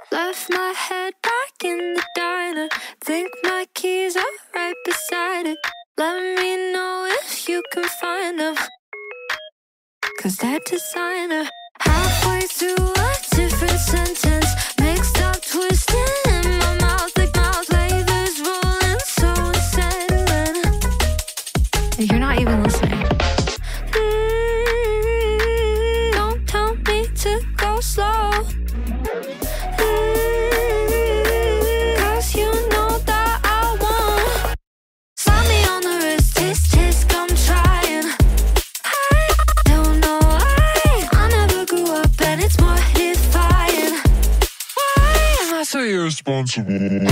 Left my head back in the diner. Think my keys are right beside it. Let me know if you can find them, 'cause that designer. Halfway through a different sentence, mixed up, twisting in my mouth like flavors rolling, so unsettling. You're not even listening. Don't tell me to go slow. 'Cause you know that I won't. Slap me on the wrist, tisk tisk, I'm trying. I don't know why I never grew up, and it's mortifying. Why am I so irresponsible?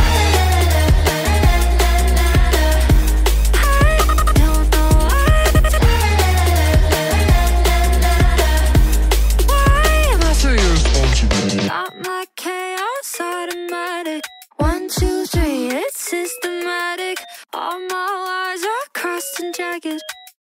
Got my chaos automatic. 1, 2, 3, it's systematic. All my wires are crossed and jagged.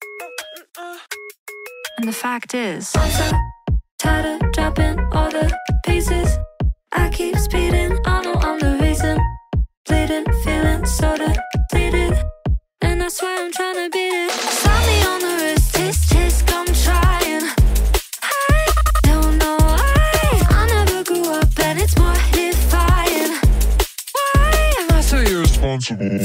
And the fact is, I'm so tired of dropping all the pieces. I keep speeding, I know I'm the reason. Bleeding, feeling so depleted, and I swear I'm trying to beat it. Slap me on the wrist, tisk tisk, I'm trying. I don't know why I never grew up, and it's mortifying. Why am I so irresponsible?